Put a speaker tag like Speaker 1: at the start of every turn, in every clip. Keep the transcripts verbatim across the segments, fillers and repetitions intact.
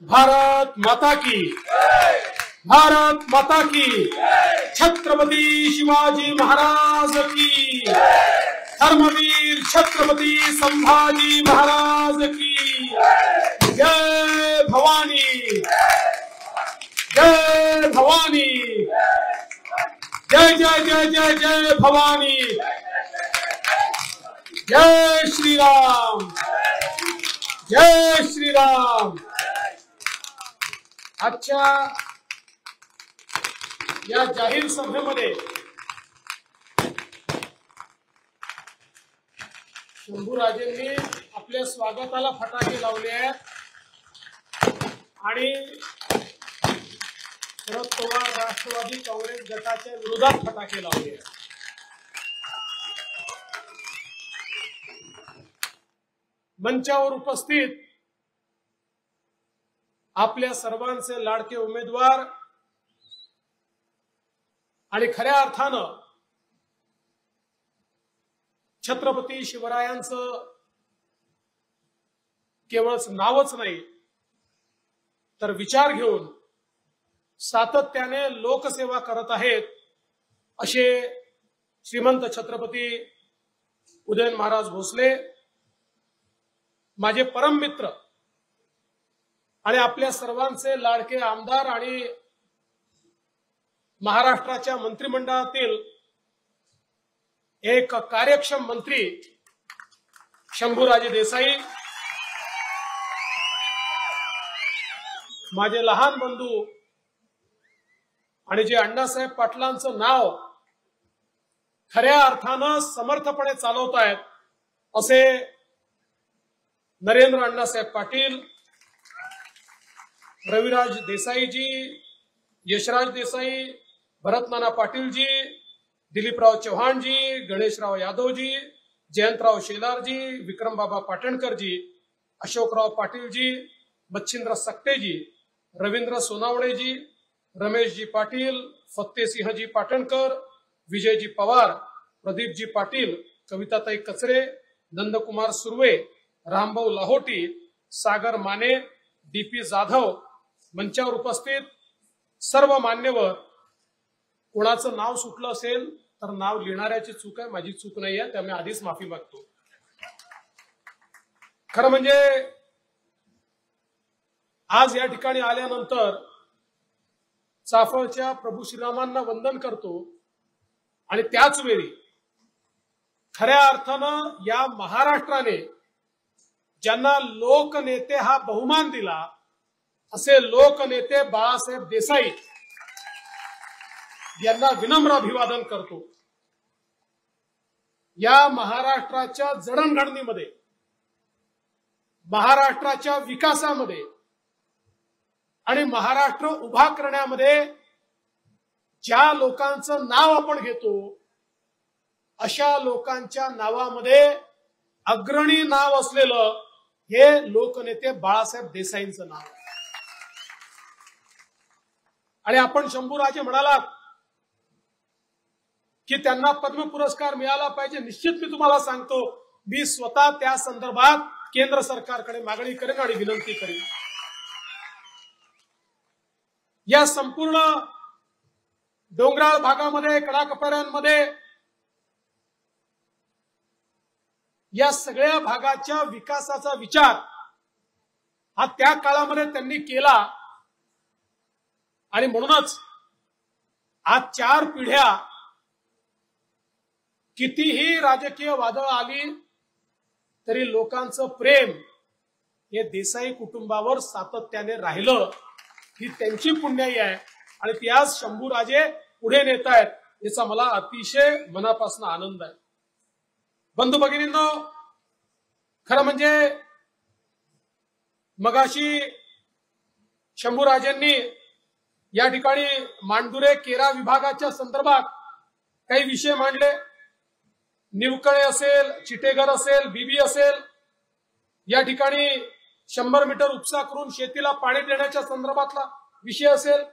Speaker 1: भारत माता की, भारत माता की, छत्रपती शिवाजी महाराज की, धर्मवीर छत्रपती संभाजी महाराज की, जय भवानी, जय भवानी, जय जय जय जय जय भवानी, जय श्री राम, जय श्री राम। आजच्या या जाहीर सभेमध्ये शंभूराजेंनी आपल्या स्वागताला फटाके लावले आहेत आणि शरद पवार राष्ट्रवादी काँग्रेस गटाच्या विरोधात फटाके लावले आहेत। मंचावर उपस्थित आपल्या सर्वांचे लाडके उमेदवार आणि खऱ्या अर्थानं छत्रपती शिवरायांचं केवळ नावच नाही तर विचार घेऊन सातत्याने लोकसेवा करत आहेत असे श्रीमंत छत्रपती उदयन महाराज भोसले माझे परम मित्र आणि आपल्या सर्वांचे लाडके आमदार आणि महाराष्ट्राच्या मंत्रिमंडळातील एक कार्यक्षम मंत्री शंभूराजे देसाई, माझे लहान बंधू आणि जे अण्णासाहेब पाटलांचं नाव खऱ्या अर्थानं समर्थपणे चालवत आहेत असे नरेंद्र अण्णासाहेब पाटील, रविराज देसाईजी, यशराज देसाई, भरतनाना पाटीलजी, दिलीपराव चव्हाणजी, गणेशराव यादवजी, जयंतराव शेलारजी, विक्रमबाबा पाटणकरजी, अशोकराव पाटीलजी, बच्छिंद्र सक्तेजी, रवींद्र सोनावणेजी, रमेशजी पाटील, फत्तेसिंहजी पाटणकर, विजयजी पवार, प्रदीपजी पाटील, कविताताई कचरे, नंदकुमार सुर्वे, रामभाऊ लाहोटी, सागर माने, डीपी जाधव, मंचावर उपस्थित सर्व मान्यवर। कोणाचं नाव सुटलं असेल तर नाव लिहिणाऱ्याची चूक आहे, माझी चूक नाही आहे, त्यामुळे आधीच माफी मागतो। खरं म्हणजे आज या ठिकाणी आल्यानंतर चाफळच्या प्रभू श्रीरामांना वंदन करतो आणि त्याच वेळी खऱ्या अर्थानं या महाराष्ट्राने ज्यांना लोकनेते हा बहुमान दिला असे लोकनेते बाळासाहेब देसाई यांना विनम्र अभिवादन करतो। या महाराष्ट्राच्या जडणघडणीमध्ये, महाराष्ट्राच्या विकासामध्ये आणि महाराष्ट्र उभा करण्यामध्ये ज्या लोकांचं नाव आपण घेतो अशा लोकांच्या नावामध्ये अग्रणी नाव असलेलं हे लोकनेते बाळासाहेब देसाईंचं नाव आहे। आणि आपण शंभूराजे म्हणालात की त्यांना पद्म पुरस्कार मिळाला पाहिजे, निश्चित मी तुम्हाला सांगतो मी स्वतः त्या संदर्भात केंद्र सरकारकडे मागणी करेन आणि विनंती करेन। या संपूर्ण डोंगराळ भागामध्ये, कडाकपाड्यांमध्ये या सगळ्या भागाच्या विकासाचा विचार हा त्या काळामध्ये त्यांनी केला आणि म्हणूनच आज चार पिढ्या कितीही राजकीय वादळ आली तरी लोकांचं प्रेम हे देसाई कुटुंबावर सातत्याने राहिलं, ही त्यांची पुण्याई आहे आणि ती आज शंभूराजे पुढे नेत आहेत याचा मला अतिशय मनापासून आनंद आहे। बंधू भगिनींनो, खरं म्हणजे मगाशी शंभूराजेंनी या ठिकाणी मांडुरे केरा विभागाच्या संदर्भात काही विषय मांडले। निवकळे असेल, चिटेघर असेल, बीबी असेल, या ठिकाणी शंभर मीटर उपसा करून शेतीला पाणी देण्याच्या संदर्भातला विषय असेल।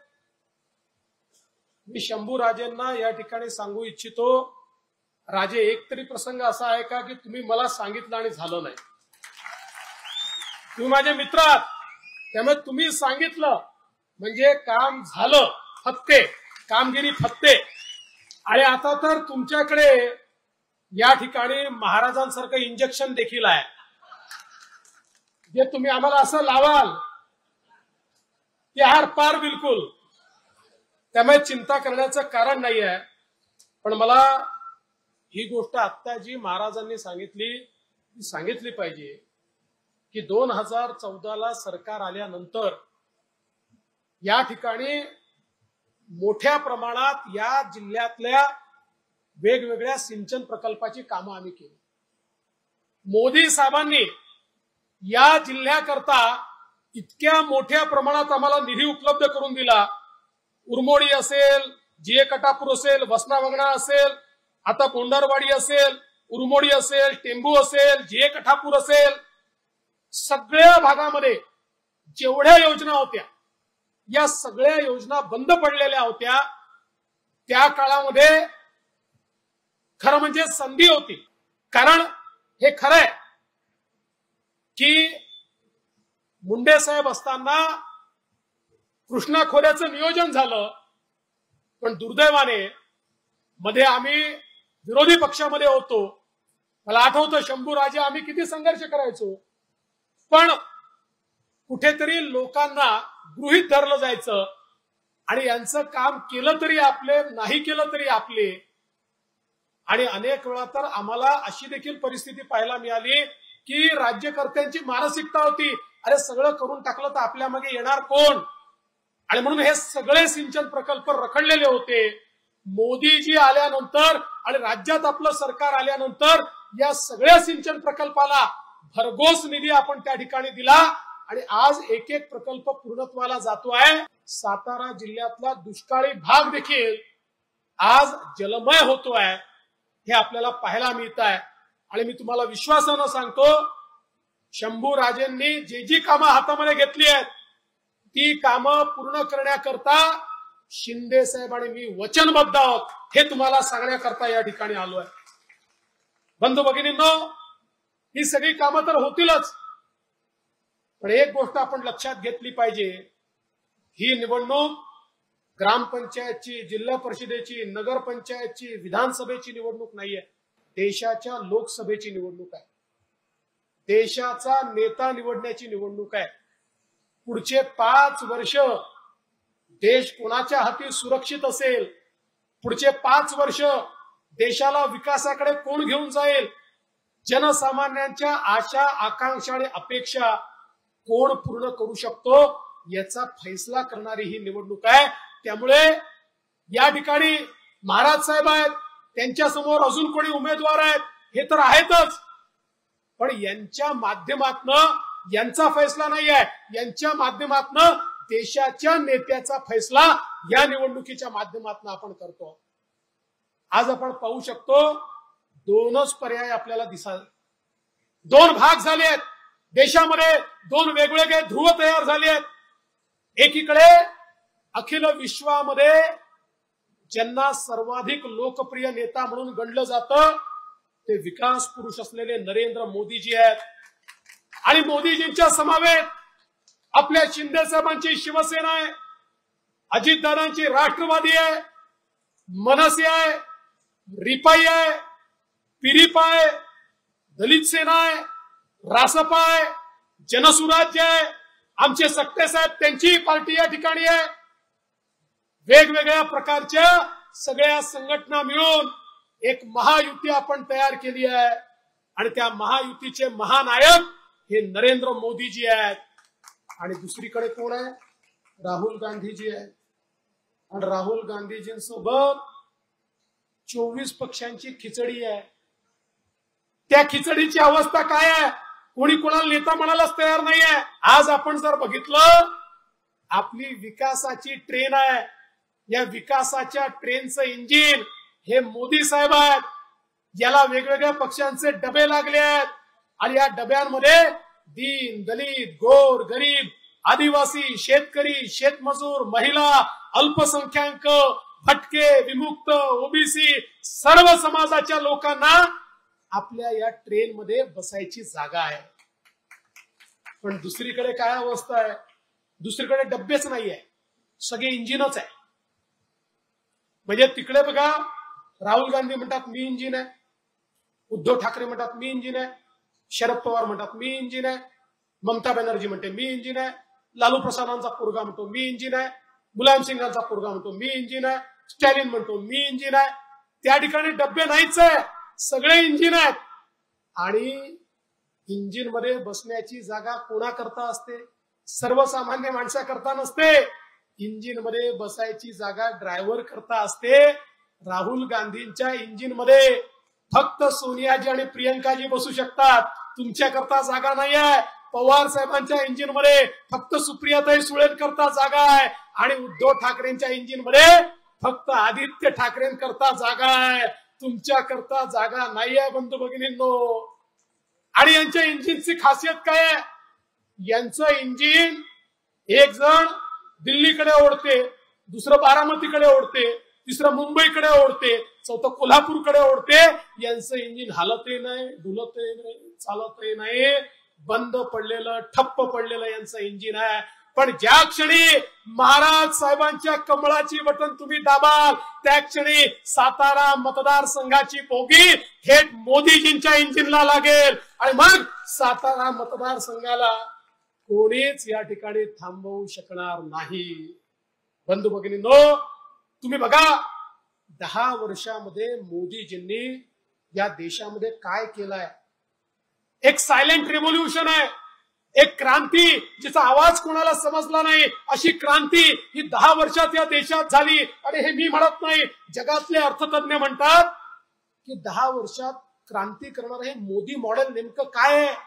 Speaker 1: मी शंभूराजेंना या ठिकाणी सांगू इच्छितो, राजे एक तरी प्रसंग असा आहे का की तुम्ही मला सांगितलं आणि झालं नाही? तुम्ही माझे मित्र आहात, त्यामुळे तुम्ही सांगितलं म्हणजे काम झालं, फत्ते, कामगिरी फत्ते. आणि आता तर तुमच्याकडे या ठिकाणी महाराजांसारखं इंजेक्शन देखील आहे, जे तुम्ही आम्हाला असं लावाल की हार पार बिलकुल. त्यामुळे चिंता करण्याचं कारण नाही आहे. पण मला ही गोष्ट आत्ता जी महाराजांनी सांगितली ती सांगितली पाहिजे की दोन हजार चौदाला सरकार आल्यानंतर या ठिकाणी मोठ्या प्रमाणात या जिल्ह्यातल्या वेगवेगळ्या सिंचन प्रकल्पाची कामं आम्ही केली. मोदी साहेबांनी या जिल्ह्याकरता इतक्या मोठ्या प्रमाणात आम्हाला निधी उपलब्ध करून दिला. उरमोडी असेल, जीए कटापूर असेल, वसना वगणा असेल, आता बोंडरवाडी असेल, उरमोडी असेल, टेंबू असेल, जीए कटापूर असेल, सगळ्या भागामध्ये जेवढ्या योजना होत्या या सगळ्या योजना बंद पडलेल्या होत्या. त्या काळामध्ये खरं म्हणजे संधी होती. कारण हे खरं आहे की मुंडे साहेब असताना कृष्णा खोऱ्याचं नियोजन झालं, पण दुर्दैवाने मध्ये आम्ही विरोधी पक्षामध्ये होतो. मला आठवतं शंभू राजे आम्ही किती संघर्ष करायचो, पण कुठेतरी लोकांना गृहीत धरलं जायचं आणि यांचं काम केलं तरी आपले, नाही केलं तरी आपले. आणि अनेक वेळा तर आम्हाला अशी देखील परिस्थिती पाहायला मिळाली की राज्यकर्त्यांची मानसिकता होती, अरे सगळं करून टाकलं तर आपल्या मागे येणार कोण. आणि म्हणून हे सगळे सिंचन प्रकल्प रखडलेले होते. मोदीजी आल्यानंतर आणि राज्यात आपलं सरकार आल्यानंतर या सगळ्या सिंचन प्रकल्पाला भरघोस निधी आपण त्या ठिकाणी दिला आणि आज एक एक प्रकल्प पूर्णत्वाला जातो आहे. सातारा जिल्ह्यातला दुष्काळी भाग देखील आज जलमय होतो आहे, हे आपल्याला पाहायला मिळत आहे. आणि मी तुम्हाला विश्वासानं सांगतो, शंभू राजेंनी जे जी कामं हातामध्ये घेतली आहेत ती कामं पूर्ण करण्याकरता शिंदे साहेब आणि मी वचनबद्ध आहोत, हे तुम्हाला सांगण्याकरता या ठिकाणी आलो आहे. बंधू भगिनींनो, ही सगळी कामं तर होतीलच, पण एक गोष्ट आपण लक्षात घेतली पाहिजे, ही निवडणूक ग्रामपंचायतची, जिल्हा परिषदेची, नगरपंचायतची, विधानसभेची निवडणूक नाहीये, देशाच्या लोकसभेची निवडणूक आहे. देशाचा नेता निवडण्याची निवडणूक आहे. पुढचे पाच वर्ष देश कोणाच्या हाती सुरक्षित असेल, पुढचे पाच वर्ष देशाला विकासाकडे कोण घेऊन जाईल, जनसामान्यांच्या आशा, आकांक्षा आणि अपेक्षा कोण पूर्ण करू शकतो, याचा फैसला करणारी ही निवडणूक आहे. त्यामुळे या ठिकाणी महाराज साहेब आहेत, त्यांच्या समोर अजून कोणी उमेदवार आहेत हे तर आहेतच, पण यांच्या माध्यमातनं यांचा फैसला नाही आहे, यांच्या माध्यमातनं देशाच्या नेत्याचा फैसला या निवडणुकीच्या माध्यमातून आपण करतो. आज आपण पाहू शकतो दोनच पर्याय आपल्याला दिसतात. दोन भाग झाले आहेत देशामध्ये, दोन वेगवेगळे ध्रुव तयार झाले आहेत. एकीकडे अखिल विश्वामध्ये ज्यांना सर्वाधिक लोकप्रिय नेता म्हणून गणलं जातं ते विकास पुरुष असलेले नरेंद्र मोदीजी आहेत. आणि मोदीजींच्या समवेत आपल्या शिंदे साहेबांची शिवसेना आहे, अजितदादांची राष्ट्रवादी आहे, मनसे आहे, रिपाई आहे, पिरिपा आहे, दलित सेना आहे, रासपा आहे, जनसुराज्य आहे, आमचे सक्ते साहेब त्यांची पार्टी या ठिकाणी आहे. वेगवेगळ्या प्रकारच्या सगळ्या संघटना मिळून एक महायुती आपण तयार केली आहे आणि त्या महायुतीचे महानायक हे नरेंद्र मोदीजी आहेत. आणि दुसरीकडे कोण आहे? राहुल गांधीजी आहेत. आणि राहुल गांधीजींसोबत चोवीस पक्षांची खिचडी आहे. त्या खिचडीची अवस्था काय आहे? कोणी कोणाला नेता म्हणायलाच तयार नाही आहे. आज आपण जर बघितलं, आपली विकासाची ट्रेन आहे, या विकासाच्या ट्रेनचं इंजिन हे मोदी साहेब आहेत. याला वेगवेगळ्या पक्षांचे डबे लागले आहेत आणि या डब्यांमध्ये दीन, दलित, गोर, गरीब, आदिवासी, शेतकरी, शेतमजूर, महिला, अल्पसंख्याक, भटके, विमुक्त, ओबीसी सर्व समाजाच्या लोकांना आपल्या या ट्रेन मध्ये बसायची जागा आहे. पण दुसरीकडे काय अवस्था आहे? दुसरीकडे डब्बेच नाहीये, सगळे इंजिनच आहे. म्हणजे तिकडे बघा राहुल गांधी म्हणतात मी इंजिन आहे, उद्धव ठाकरे म्हणतात मी इंजिन आहे, शरद पवार म्हणतात मी इंजिन आहे, ममता बॅनर्जी म्हणते मी इंजिन आहे, लालू प्रसादांचा पोरगा म्हणतो मी इंजिन आहे, मुलायम सिंगांचा पोरगा म्हणतो मी इंजिन आहे, स्टॅलिन म्हणतो मी इंजिन आहे. त्या ठिकाणी डब्बे नाहीच आहे, सगळे इंजिन आहेत. आणि इंजिन मध्ये बसण्याची जागा कोणाकरता असते? सर्वसामान्य माणसाकरता नसते. इंजिन मध्ये बसायची जागा ड्रायव्हर करता असते. राहुल गांधींच्या इंजिन मध्ये फक्त सोनियाजी आणि प्रियंकाजी बसू शकतात, तुमच्याकरता जागा नाही आहे. पवार साहेबांच्या इंजिन मध्ये फक्त सुप्रियाताई सुळे करता जागा आहे आणि उद्धव ठाकरेंच्या इंजिन मध्ये फक्त आदित्य ठाकरेंकरता जागा आहे, तुमच्या करता जागा नाही आहे बंधू भगिनींनो. आणि यांच्या इंजिनची खासियत काय आहे? यांचं इंजिन एक जण दिल्लीकडे ओढते, दुसरं बारामतीकडे ओढते, तिसरं मुंबईकडे ओढते, चौथं कोल्हापूरकडे ओढते. यांचं इंजिन हालतही नाही, डुलतही नाही, चालतही नाही, बंद पडलेलं ठप्प पडलेलं यांचं इंजिन आहे. पण ज्या क्षणी महाराज साहेबांच्या कमळाची बटन तुम्ही दाबाल त्या क्षणी सातारा मतदारसंघाची बोगी थेट मोदीजींच्या इंजिनला लागेल आणि मग सातारा मतदारसंघाला कोणीच या ठिकाणी थांबवू शकणार नाही. बंधू भगिनींनो, तुम्ही बघा दहा वर्षामध्ये मोदीजींनी या देशामध्ये काय केलंय. एक सायलेंट रेव्होल्युशन आहे, एक क्रांती जिचा आवाज कोणाला समजला नाही अशी क्रांती ही दहा वर्षात या देशात झाली. आणि हे मी म्हणत नाही, जगातले अर्थतज्ञ म्हणतात की दहा वर्षात क्रांती करणार हे मोदी मॉडेल नेमकं काय आहे.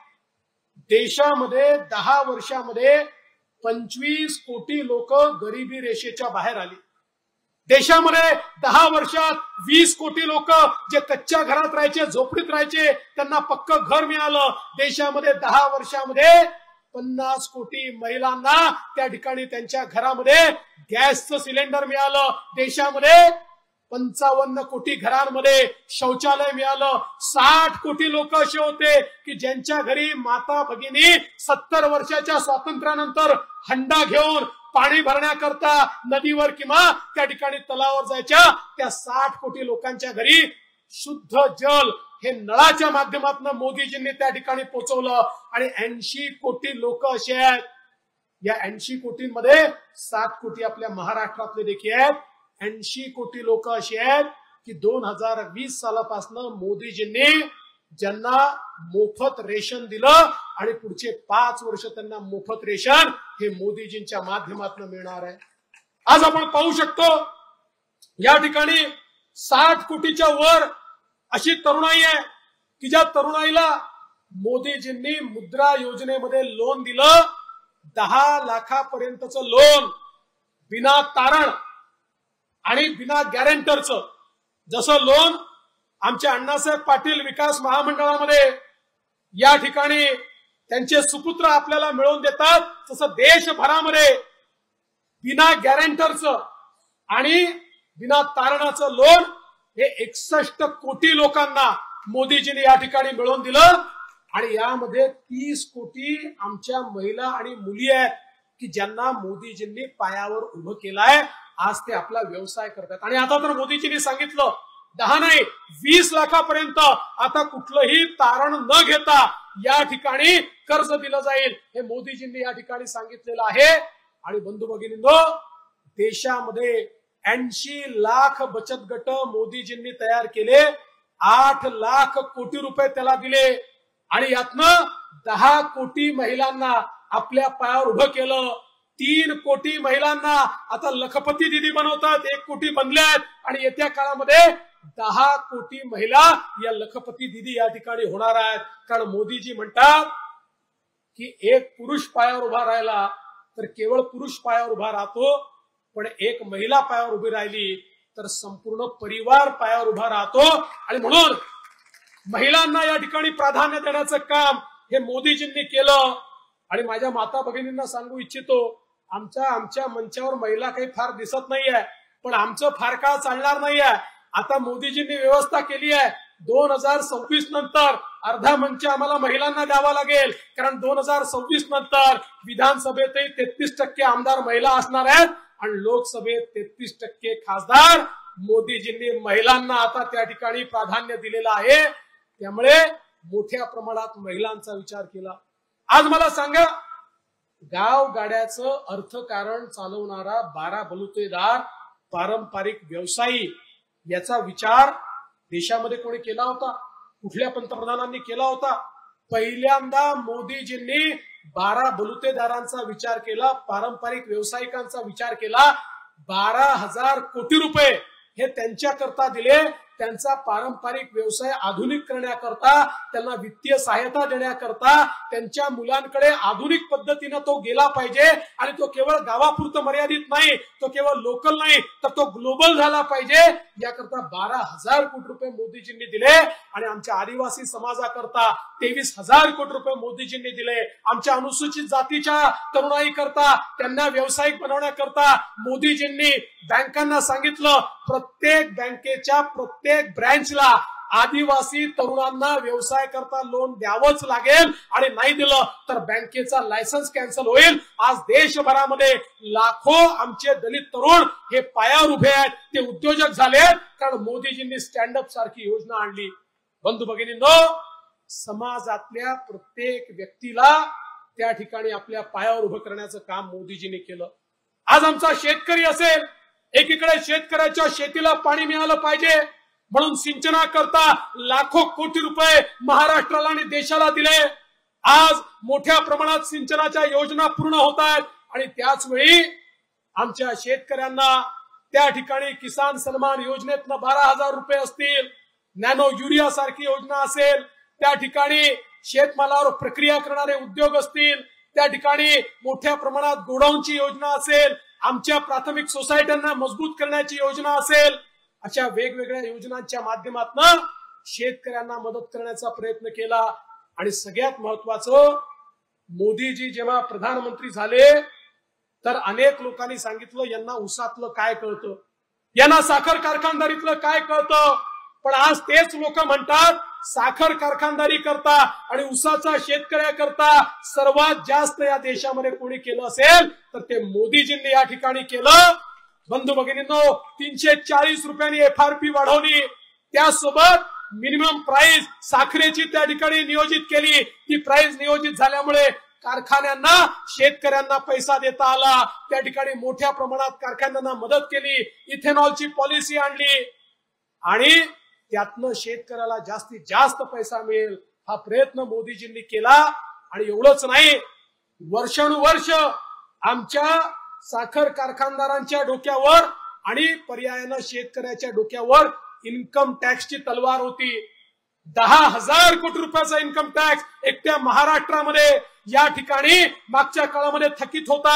Speaker 1: देशामध्ये दहा वर्षामध्ये पंचवीस कोटी लोक गरिबी रेषेच्या बाहेर आली. देशामध्ये दहा वर्षात वीस कोटी लोक जे कच्च्या घरात राहायचे, झोपडीत राहायचे, त्यांना पक्क घर मिळालं. देशामध्ये दहा वर्षामध्ये पन्नास कोटी महिलांना त्या ठिकाणी त्यांच्या घरामध्ये गॅसचं सिलेंडर मिळालं. देशामध्ये पंचावन्न कोटी घरांमध्ये शौचालय मिळालं. साठ कोटी लोक असे होते की ज्यांच्या घरी माता भगिनी सत्तर वर्षाच्या स्वातंत्र्यानंतर हंडा घेऊन पाणी भरण्याकरता नदीवर किंवा त्या ठिकाणी तलावावर जायच्या. त्या साठ कोटी लोकांच्या घरी शुद्ध जल हे नळाच्या माध्यमातून मोदीजींनी त्या ठिकाणी पोहोचवलं. आणि ऐंशी कोटी लोक असे आहेत, या ऐंशी कोटींमध्ये सात कोटी आपल्या महाराष्ट्रातले देखील आहेत. ऐंशी कोटी लोक असे आहेत की दोन हजार वीस सालापासून मोदीजींनी ज्यांना मोफत रेशन दिलं आणि पुढचे पाच वर्ष त्यांना मोफत रेशन हे मोदीजींच्या माध्यमातून मिळणार आहे. आज आपण पाहू शकतो या ठिकाणी साठ कोटीच्या वर अशी तरुणाई आहे की ज्या तरुणाईला मोदीजींनी मुद्रा योजनेमध्ये लोन दिलं. दहा लाखापर्यंतचं लोन बिना तारण आणि बिना गॅरेंटरचं. जसं लोन आमच्या अण्णासाहेब पाटील विकास महामंडळामध्ये या ठिकाणी त्यांचे सुपुत्र आपल्याला मिळवून देतात, तसं देशभरामध्ये बिना गॅरेंटरचं आणि बिना तारणाचं लोन हे एकसष्ट कोटी लोकांना मोदीजींनी या ठिकाणी मिळवून दिलं. आणि यामध्ये तीस कोटी आमच्या महिला आणि मुली आहेत की ज्यांना मोदीजींनी पायावर उभं केलंय. आज ते आपला व्यवसाय करतात. आणि आता तर मोदीजींनी सांगितलं दहा नाही वीस लाखापर्यंत आता कुठलंही तारण न घेता या ठिकाणी कर्ज दिलं जाईल, हे मोदीजींनी या ठिकाणी सांगितलेलं आहे. आणि बंधू भगिनींनो, देशामध्ये ऐंशी लाख बचत गट मोदीजींनी तयार केले. आठ लाख कोटी रुपये त्याला दिले आणि यातनं दहा कोटी महिलांना आपल्या पायावर उभं केलं. तीन कोटी महिलांना आता लखपती दिदी बनवतात, एक कोटी बनल्यात आणि येत्या काळामध्ये दहा कोटी महिला या लखपती दिदी या ठिकाणी होणार आहेत. कारण मोदीजी म्हणतात की एक पुरुष पायावर उभा राहिला तर केवळ पुरुष पायावर उभा राहतो, पण एक महिला पायावर उभी राहिली तर संपूर्ण परिवार पायावर उभा राहतो. आणि म्हणून महिलांना या ठिकाणी प्राधान्य देण्याचं काम हे मोदीजींनी केलं. आणि माझ्या माता भगिनींना सांगू इच्छितो, आमच्या आमच्या मंचावर महिला काही फार दिसत नाहीये, पण आमचं फार काळ चालणार नाहीये. आता मोदीजींनी व्यवस्था केली आहे, दोन हजार सव्वीस नंतर अर्धा मंच आम्हाला महिलांना द्यावा लागेल, कारण दोन हजार सव्वीस नंतर विधानसभेतही तेहतीस टक्के आमदार महिला असणार आहेत आणि लोकसभेत तेहतीस टक्के खासदार मोदीजींनी महिलांना आता त्या ठिकाणी प्राधान्य दिलेलं आहे. त्यामुळे मोठ्या प्रमाणात महिलांचा विचार केला. आज मला सांगा, गाव गाड्याचं अर्थकारण चालवणारा बारा बलुतेदार पारंपरिक व्यवसायी याचा विचार देशामध्ये कोणी केला होता? कुठल्या पंतप्रधानांनी केला होता? पहिल्यांदा मोदीजींनी बारा बलुतेदारांचा विचार केला, पारंपरिक व्यावसायिकांचा विचार केला. बारा हजार कोटी रुपये हे त्यांच्याकरता दिले, त्यांचा पारंपरिक व्यवसाय आधुनिक करण्याकरता, त्यांना वित्तीय सहायता देण्याकरता, त्यांच्या मुलांकडे आधुनिक पद्धतीने तो गेला पाहिजे आणि तो केवळ गावापुरतं मर्यादित नाही, तो केवळ लोकल नाही, तर तो ग्लोबल झाला पाहिजे. याकरता बारा हजार कोटी रुपये मोदीजींनी दिले आणि आमच्या आदिवासी समाजाकरता तेवीस हजार कोटी रुपये मोदीजींनी दिले. आमच्या अनुसूचित जातीच्या तरुणाई करता, त्यांना व्यावसायिक बनवण्याकरता मोदीजींनी बँकांना सांगितलं, प्रत्येक बँकेच्या प्रत्येक ब्रँचला आदिवासी तरुणांना व्यवसाय करता लोन द्यावंच लागेल आणि नाही दिलं तर बँकेचा लायसन्स कॅन्सल होईल. आज देशभरामध्ये लाखो आमचे दलित तरुण हे पायावर उभे आहेत, ते उद्योजक झाले, कारण मोदीजींनी स्टँडअप सारखी योजना आणली. बंधू भगिनींनो, समाजातल्या प्रत्येक व्यक्तीला त्या ठिकाणी आपल्या पायावर उभं करण्याचं काम मोदीजींनी केलं. आज आमचा शेतकरी असेल, एकीकडे शेतकऱ्याच्या शेतीला पाणी मिळालं पाहिजे म्हणून सिंचनाकरता लाखो कोटी रुपये महाराष्ट्राला आणि देशाला दिले. आज मोठ्या प्रमाणात सिंचनाच्या योजना पूर्ण होत आहेत आणि त्याच वेळी आमच्या शेतकऱ्यांना त्या ठिकाणी किसान सन्मान योजनेतनं बारा हजार रुपये असतील, नॅनो युरिया सारखी योजना असेल, त्या ठिकाणी शेतमालावर प्रक्रिया करणारे उद्योग असतील, त्या ठिकाणी मोठ्या प्रमाणात गोडाऊनची योजना असेल, आमच्या प्राथमिक सोसायट्यांना मजबूत करण्याची योजना असेल, अशा वेगवेगळ्या योजनांच्या माध्यमातून शेतकऱ्यांना मदत करण्याचा प्रयत्न केला. आणि सगळ्यात महत्वाचं, मोदीजी जेव्हा प्रधानमंत्री झाले तर अनेक लोकांनी सांगितलं यांना ऊसातलं काय कळतं, यांना साखर कारखानदारीतलं काय कळतं. पण आज तेच लोक म्हणतात साखर कारखानदारी करता आणि ऊसाचा शेतकऱ्याकरता सर्वात जास्त या देशामध्ये कोणी केलं असेल तर ते मोदीजींनी या ठिकाणी केलं. बंधू भगिनींनो, तीनशे चाळीस रुपयांनी एफ आर पी वाढवली, त्यासोबत मिनिमम प्राइस साखरेची त्या ठिकाणी नियोजित केली. ती प्राइस नियोजित झाल्यामुळे कारखान्यांना शेतकऱ्यांना पैसा देता आला, त्या ठिकाणी मोठ्या प्रमाणात कारखान्यांना मदत केली, इथेनॉलची पॉलिसी आणली आणि त्यातनं शेतकऱ्याला जास्तीत जास्त पैसा मिळेल हा प्रयत्न मोदीजींनी केला. आणि एवढंच नाही, वर्षानुवर्ष आमच्या साखर कारखानदारांच्या डोक्यावर आणि पर्यायानं शेतकऱ्याच्या डोक्यावर इन्कम टॅक्सची तलवार होती. दहा हजार कोटी रुपयाचा इन्कम टॅक्स एकट्या महाराष्ट्रामध्ये या ठिकाणी मागच्या काळामध्ये थकीत होता.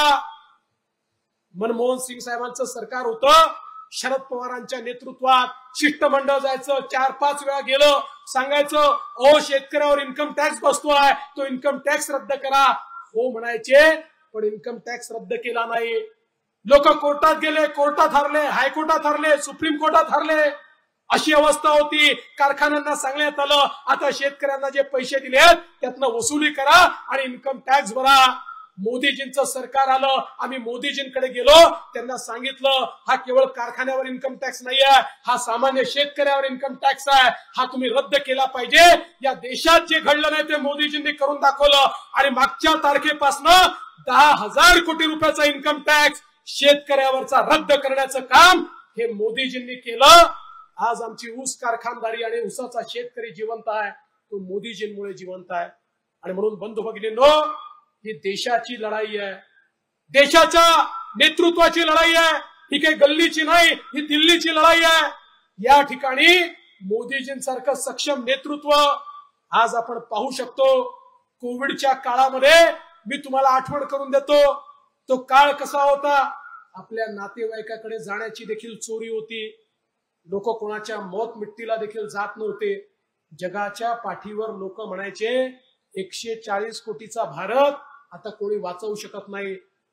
Speaker 1: मनमोहन सिंग साहेबांचं सरकार होतं, शरद पवारांच्या नेतृत्वात शिष्टमंडळ जायचं, चार पाच वेळा गेलं, सांगायचं ओ शेतकऱ्यावर इन्कम टॅक्स बसतोय, तो इन्कम टॅक्स रद्द करा. हो म्हणायचे, पण इन्कम टॅक्स रद्द केला नाही. लोक कोर्टात गेले, कोर्टात हरले, हायकोर्टात हरले, सुप्रीम कोर्टात हरले, अशी अवस्था होती. कारखान्यांना सांगण्यात आलं आता शेतकऱ्यांना जे पैसे दिलेत त्यातनं वसुली करा आणि इन्कम टॅक्स भरा. मोदीजींचं सरकार आलं, आम्ही मोदीजींकडे गेलो, त्यांना सांगितलं हा केवळ कारखान्यावर इन्कम टॅक्स नाही आहे, हा सामान्य शेतकऱ्यावर इन्कम टॅक्स आहे, हा तुम्ही रद्द केला पाहिजे. या देशात जे घडलं नाही ते मोदीजींनी करून दाखवलं आणि मागच्या तारखेपासून दहा हजार कोटी रुपयाचा इन्कम टॅक्स शेतकऱ्यावरचा रद्द करण्याचं काम हे मोदीजींनी केलं. आज आमची ऊस कारखानदारी आणि ऊसाचा शेतकरी जिवंत आहे, तो मोदीजींमुळे जिवंत आहे. आणि म्हणून बंधू भगिनींनो, ही देशाची लढाई आहे, देशाच्या नेतृत्वाची लढाई आहे. ही काही गल्लीची नाही, ही दिल्लीची लढाई आहे. या ठिकाणी मोदीजींसारखं सक्षम नेतृत्व आज आपण पाहू शकतो. कोविडच्या काळामध्ये मी तुम्हाला आठवण करून देतो, तो काळ कसा होता. आपल्या नातेवाईकाकडे जाण्याची देखील चोरी होती, लोक कोणाच्या मौत मिट्टीला देखील जात नव्हते. जगाच्या पाठीवर लोक म्हणायचे एकशे चाळीस कोटीचा भारत आता कोणी वाचवू शकत नाही.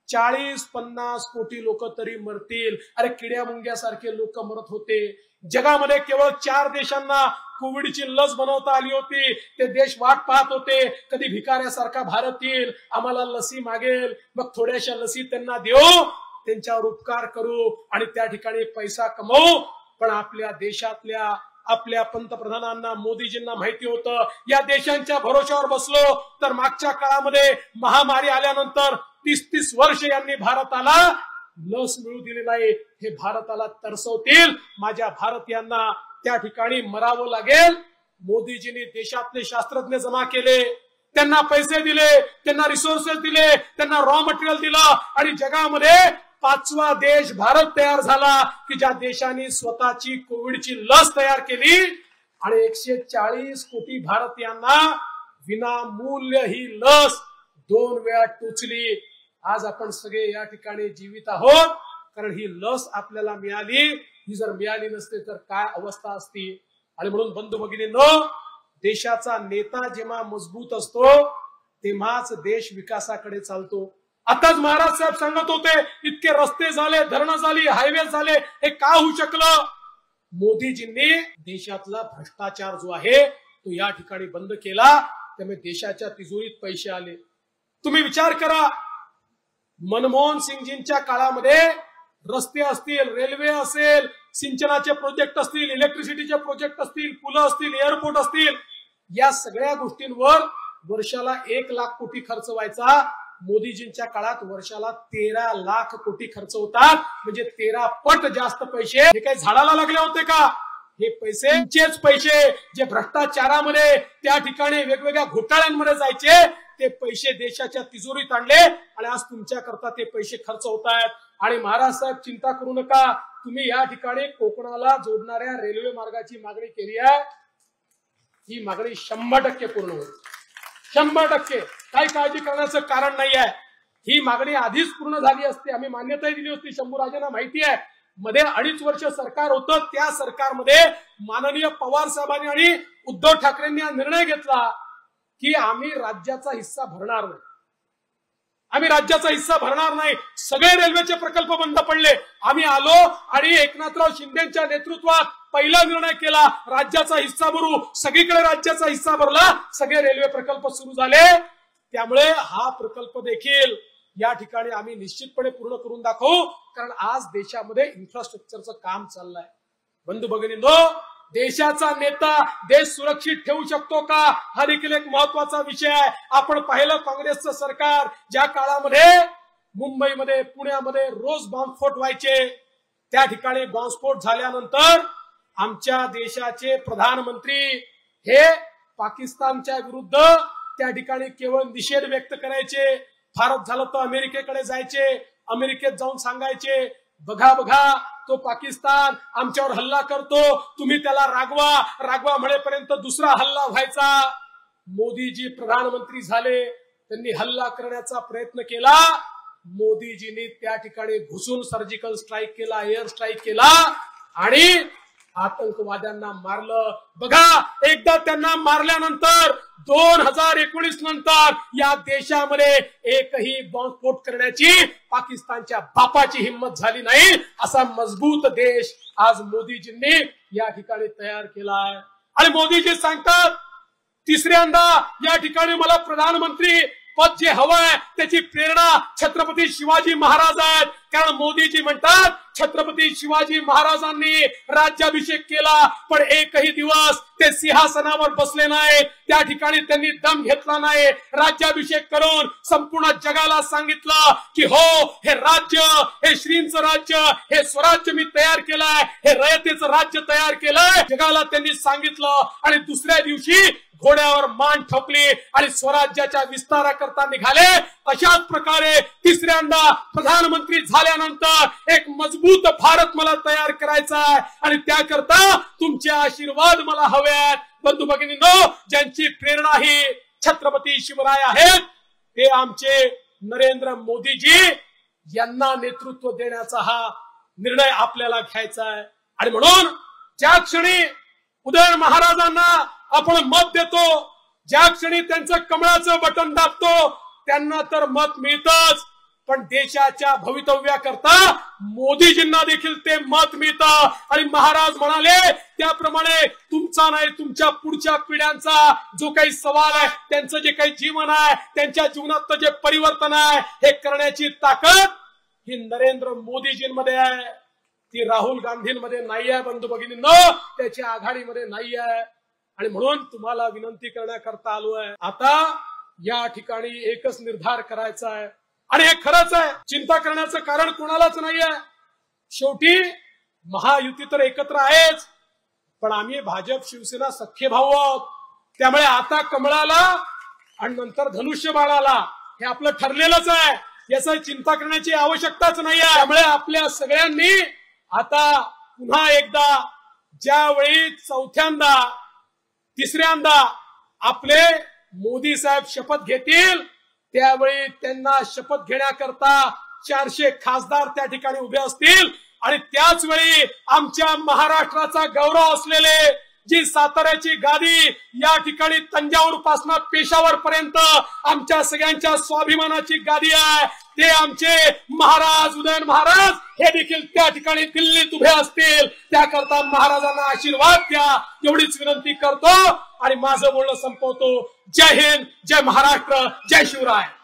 Speaker 1: चाळीस पन्नास कोटी लोक तरी मरतील. अरे किड्या मुंग्यासारखे लोक मरत होते. जगामध्ये केवळ चार देशांना कोविडची लस बनवता आली होती. ते देश वाट पाहत होते कधी भिकाऱ्यासारखा भारत येईल, आम्हाला लसी मागेल, मग थोड्याशा लसी त्यांना देऊ, त्यांच्यावर उपकार करू आणि त्या ठिकाणी पैसा कमवू. पण आपल्या देशातल्या आपल्या पंतप्रधानांना मोदीजींना माहिती होतं या देशांच्या भरोशावर बसलो तर मागच्या काळामध्ये महामारी आल्यानंतर तीस तीस वर्ष यांनी भारताला लस मिळू दिली नाही. हे भारताला तरसवतील. माझ्या भारतीयांना त्या ठिकाणी मरावं लागेल. मोदीजींनी देशातले शास्त्रज्ञ जमा केले, त्यांना पैसे दिले, त्यांना रिसोर्सेस दिले, त्यांना रॉ मटेरियल दिलं आणि जगामध्ये पाचवा देश भारत तयार झाला की ज्या देशाने स्वतःची कोविडची लस तयार केली आणि एकशे चाळीस कोटी भारतीयांना विनामूल्य ही लस दोन वेळा टोचली. आज आपण सगळे या ठिकाणी जीवित आहोत कारण ही लस आपल्याला मिळाली. ही जर मिळाली नसते तर काय अवस्था असती. आणि म्हणून बंधू भगिनींनो, देशाचा नेता जेव्हा मजबूत असतो तेव्हाच देश विकासाकडे चालतो. आताच महाराज साहेब सांगत होते इतके रस्ते झाले, धरणं झाली, हायवे झाले, हे का होऊ शकलं? मोदीजींनी देशातला भ्रष्टाचार जो आहे तो या ठिकाणी बंद केला. त्यामुळे देशाच्या तिजोरीत पैसे आले. तुम्ही विचार करा, मनमोहन सिंगजींच्या काळामध्ये रस्ते असतील, रेल्वे असेल, सिंचनाचे प्रोजेक्ट असतील, इलेक्ट्रिसिटीचे प्रोजेक्ट असतील, पुलं असतील, एअरपोर्ट असतील, या सगळ्या गोष्टींवर वर्षाला एक लाख कोटी खर्च व्हायचा. मोदीजींच्या काळात वर्षाला तेरा लाख कोटी खर्च होतात. म्हणजे तेरा पट जास्त पैसे. हे काही झाडाला लागले होते का? हे पैसेच पैसे जे भ्रष्टाचारामध्ये त्या ठिकाणी वेगवेगळ्या घोटाळ्यांमध्ये जायचे ते पैसे देशाच्या तिजोरीत आणले आणि आज तुमच्या करता ते पैसे खर्च होत आहेत. आणि महाराज साहेब चिंता करू नका, तुम्ही या ठिकाणी कोकणाला जोडणाऱ्या रेल्वे मार्गाची मागणी केली आहे, ही मागणी शंभर टक्के पूर्ण होईल. शंभर टक्के काही काळजी करण्याचं कारण नाही आहे. ही मागणी आधीच पूर्ण झाली असती, आम्ही मान्यताही दिली होती. शंभूराजांना माहिती आहे मध्ये अडीच वर्ष सरकार होतं, त्या सरकारमध्ये माननीय पवार साहेबांनी आणि उद्धव ठाकरेंनी हा निर्णय घेतला की आम्ही राज्याचा हिस्सा भरणार नाही. आम्ही राज्याचा हिस्सा भरणार नाही. सगळे रेल्वेचे प्रकल्प बंद पडले. आम्ही आलो आणि एकनाथराव शिंदेच्या नेतृत्वात पहिला निर्णय केला, राज्याचा हिस्सा भरू. सगळीकडे राज्याचा हिस्सा भरला, सगळे रेल्वे प्रकल्प सुरू झाले. त्यामुळे हा प्रकल्प देखील या ठिकाणी आम्ही निश्चितपणे पूर्ण करून दाखवू. कारण आज देशामध्ये इन्फ्रास्ट्रक्चरचं काम चाललंय. बंधू भगिनींनो, देशाचा नेता देश सुरक्षित ठेवू शकतो का हा देखील एक महत्वाचा विषय आहे. आपण पाहिलं काँग्रेसचं सरकार ज्या काळामध्ये मुंबईमध्ये, पुण्यामध्ये रोज बॉम्बस्फोट व्हायचे, त्या ठिकाणी बॉम्बस्फोट झाल्यानंतर आमच्या देशाचे प्रधानमंत्री हे पाकिस्तानच्या विरुद्ध त्या ठिकाणी केवळ निषेध व्यक्त करायचे. फारच झालं तर अमेरिकेकडे जायचे, अमेरिकेत जाऊन सांगायचे बघा बघा तो पाकिस्तान आमच्यावर हल्ला करतो, तुम्ही त्याला रागवा. रागवा म्हणेपर्यंत दुसरा हल्ला व्हायचा. मोदीजी प्रधानमंत्री झाले, त्यांनी हल्ला करण्याचा प्रयत्न केला. मोदीजींनी त्या ठिकाणी घुसून सर्जिकल स्ट्राईक केला, एअर स्ट्राईक केला आणि आतंकवाद्यांना मारलं. बघा, एकदा त्यांना मारल्यानंतर दोन हजार एकोणीस नंतर या देशामध्ये एकही बॉम्बस्फोट करण्याची पाकिस्तानच्या बापाची हिंमत झाली नाही. असा मजबूत देश आज मोदीजींनी या ठिकाणी तयार केला आहे. आणि मोदीजी सांगतात तिसऱ्यांदा या ठिकाणी मला प्रधानमंत्री पद जे हवंय त्याची प्रेरणा छत्रपती शिवाजी महाराज आहेत. कारण मोदीजी म्हणतात छत्रपती शिवाजी महाराजांनी राज्याभिषेक केला पण एकही दिवस ते सिंहासनावर बसले नाही. त्या ठिकाणी त्यांनी दम घेतला नाही. राज्याभिषेक करून संपूर्ण जगाला सांगितलं की हो, हे राज्य, हे श्रींचं राज्य, हे स्वराज्य मी तयार केलंय, हे रयतेचं राज्य तयार केलंय. जगाला त्यांनी सांगितलं आणि दुसऱ्या दिवशी घोड्यावर मान ठोकली आणि स्वराज्याच्या विस्ताराकरता निघाले. अशाच प्रकारे तिसऱ्यांदा प्रधानमंत्री झाल्यानंतर एक मजबूत भारत मला तयार करायचा आहे आणि त्याकरता तुमचे आशीर्वाद मला हवे आहेत. बंधू भगिनींनो, ज्यांची प्रेरणा ही छत्रपती शिवराय आहेत ते आमचे नरेंद्र मोदीजी यांना नेतृत्व देण्याचा हा निर्णय आपल्याला घ्यायचा आहे. आणि म्हणून ज्या क्षणी उदयन महाराजांना आपण मत देतो, ज्या क्षणी त्यांचं कमळाचं बटन दाबतो, त्यांना तर मत मिळतच. पण देशाच्या भवितव्याकरता मोदीजींना देखील ते मत मिळतं आणि महाराज म्हणाले त्याप्रमाणे तुमचा नाही तुमच्या पुढच्या पिढ्यांचा जो काही सवाल आहे, त्यांचं जे काही जीवन आहे, त्यांच्या जीवनात जे परिवर्तन आहे, हे करण्याची ताकद ही नरेंद्र मोदीजींमध्ये आहे, ती राहुल गांधींमध्ये नाही आहे बंधू भगिनींनो, त्याच्या आघाडीमध्ये नाही आहे. आणि म्हणून तुम्हाला विनंती करण्याकरता आलो आहे. आता या ठिकाणी एकच निर्धार करायचा आहे आणि हे खरंच आहे, चिंता करण्याचं कारण कोणालाच नाही आहे. शेवटी महायुती तर एकत्र आहेच, पण आम्ही भाजप शिवसेना सख्खे भाऊ आहोत. त्यामुळे आता कमळाला आणि नंतर धनुष्यबाणाला हे आपलं ठरलेलंच आहे, याची चिंता करण्याची आवश्यकताच नाही आहे. त्यामुळे आपल्या सगळ्यांनी आता पुन्हा एकदा ज्यावेळी चौथ्यांदा तिसऱ्यांदा आपले मोदी साहेब शपथ घेतील त्यावेळी त्यांना शपथ घेण्याकरता चारशे खासदार त्या ठिकाणी उभे असतील आणि त्याच वेळी आमच्या महाराष्ट्राचा गौरव असलेले जी साताऱ्याची गादी या ठिकाणी तंजावूर पासून पेशावर पर्यंत आमच्या सगळ्यांच्या स्वाभिमानाची गादी आहे, ते आमचे महाराज उदयन महाराज हे देखील त्या ठिकाणी दिल्लीत उभे असतील. त्याकरता महाराजांना आशीर्वाद द्या एवढीच विनंती करतो आणि माझं बोलणं संपवतो. जय हिंद, जय महाराष्ट्र, जय शिवराय.